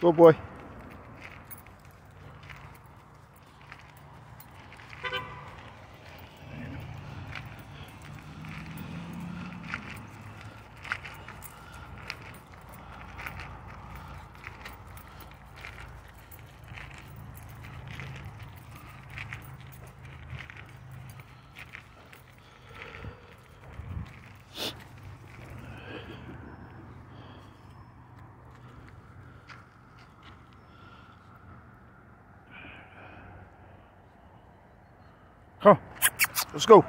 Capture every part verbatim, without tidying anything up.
go, boy. Come on, let's go.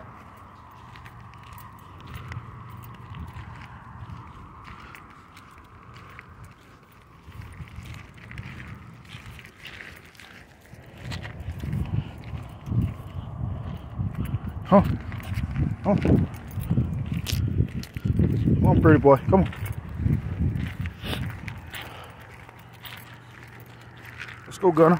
Huh? Oh. Come on, pretty boy. Come on. Let's go, Gunner.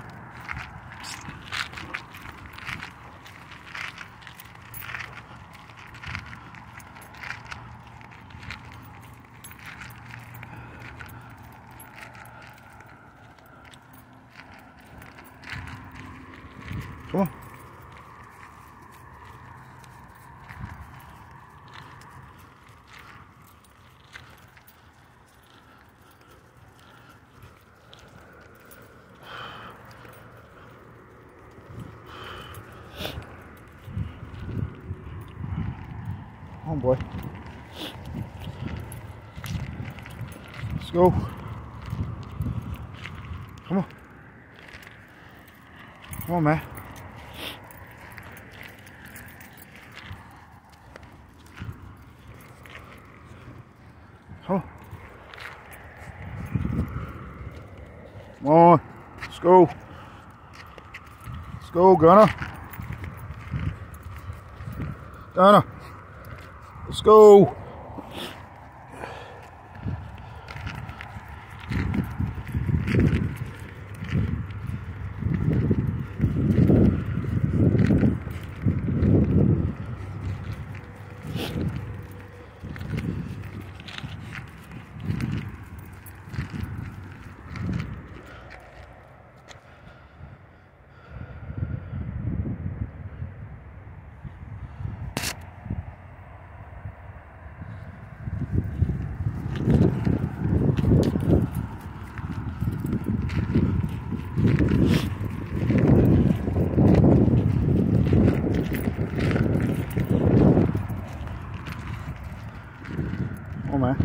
Come on. Come on, boy. Let's go. Come on. Come on, man. Come on. Come on. Let's go. Let's go, Gunner. Gunner. Let's go. Oh, man.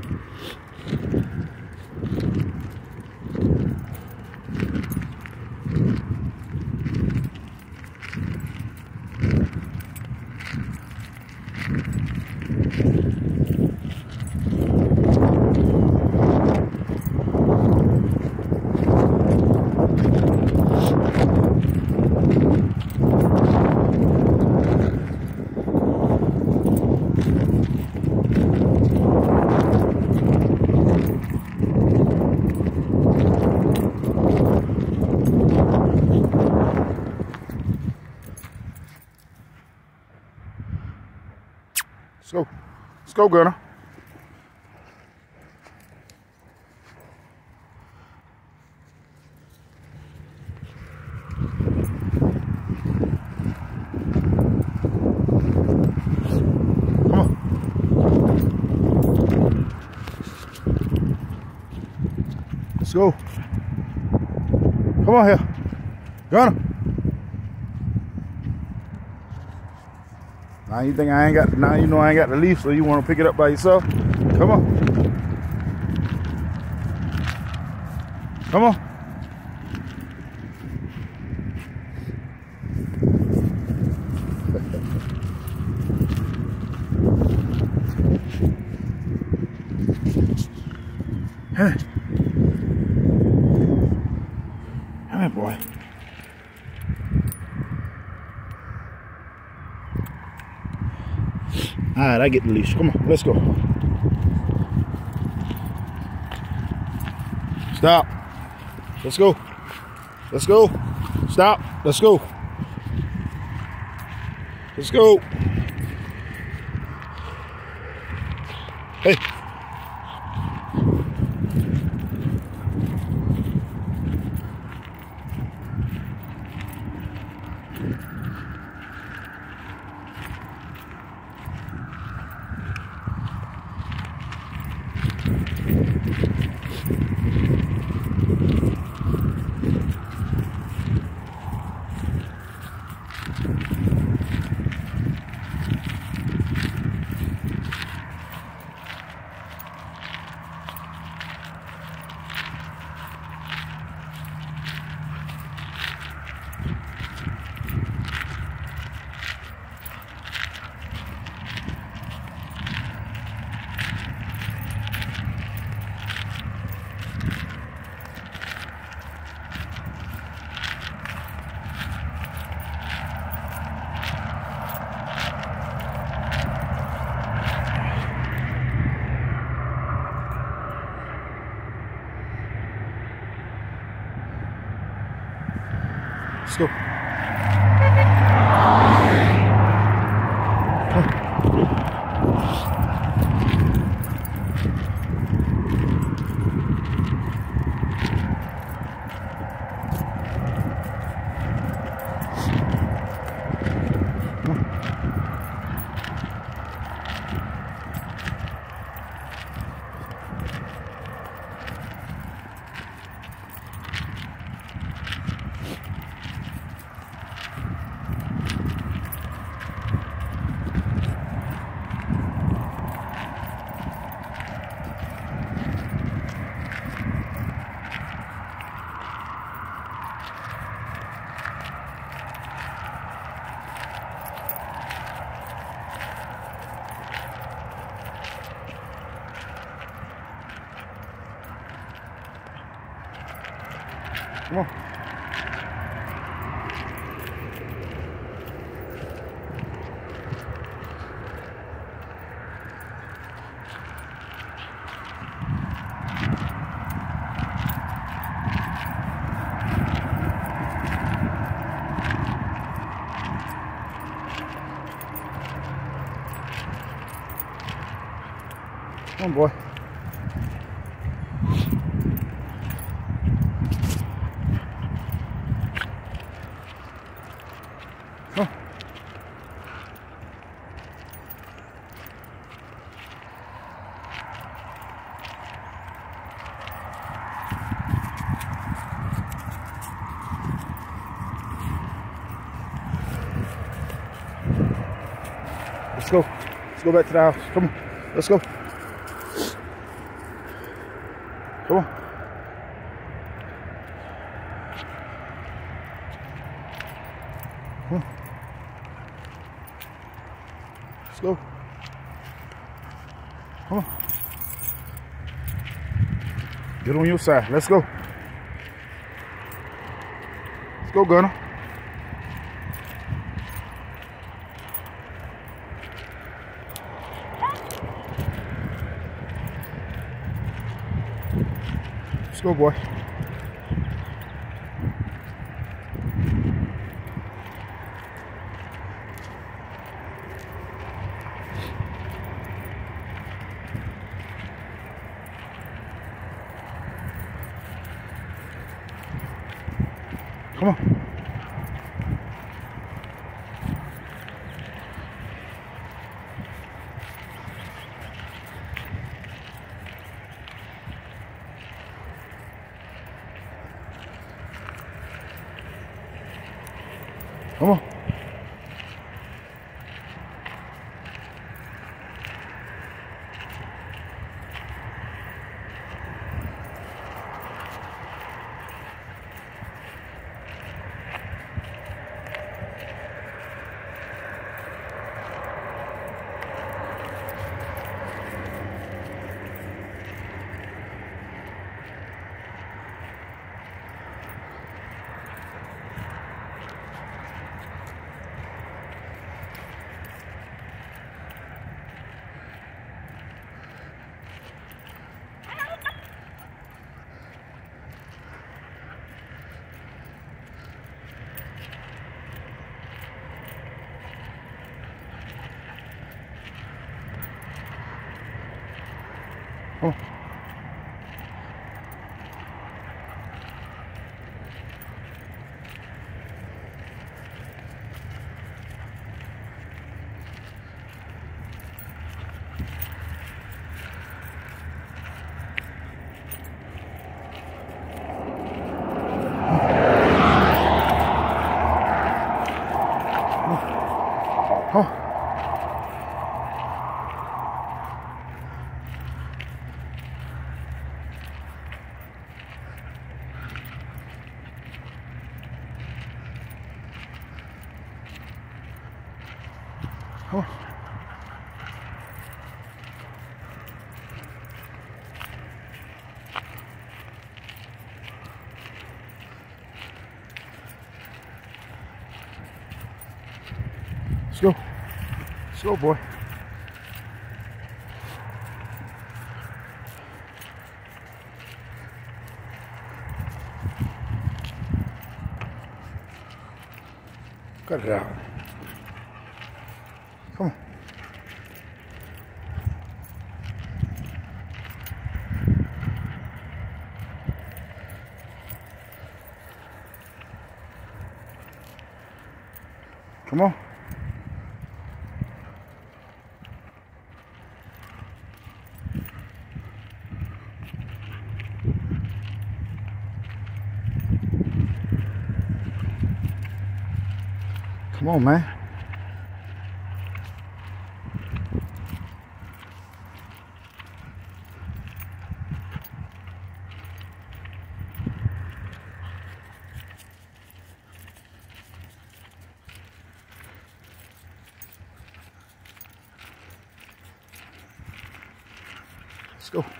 Let's go. Let's go, Gunner. Come on. Let's go. Come on here. Gunner. Now you think I ain't got, now you know I ain't got the leaf, so you want to pick it up by yourself? Come on. Come on. Hey. Come here, boy. All right, I get the leash. Come on, let's go. Stop. Let's go. Let's go. Stop. Let's go. Let's go. Hey. Let's go. Come on. Come on, boy. Come on. Let's go. Let's go back to the house. Come on. Let's go. Come on. Come on. Let's go. Come on. Get on your side. Let's go. Let's go, Gunner. Let's go, boy. Come on. Come on. Oh. Come on. Let's go. Let's go, boy. Cut it out. Come on. Come on. Come on, man. Let's go.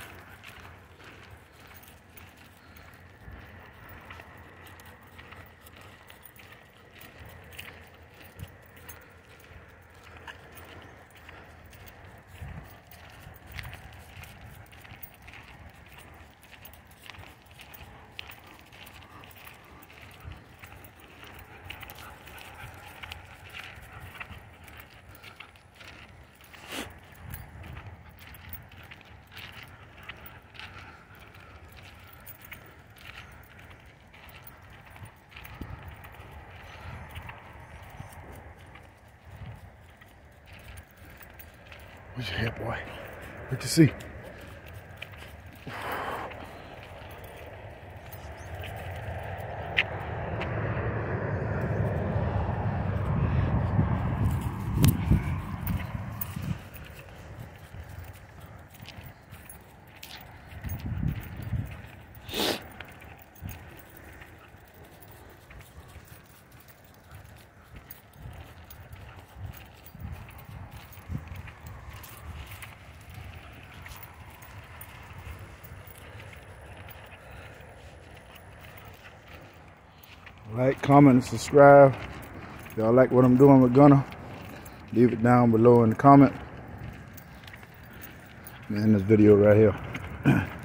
Where's your head, boy? Good to see. Like, comment, and subscribe. If y'all like what I'm doing with Gunner, leave it down below in the comment. And this video right here.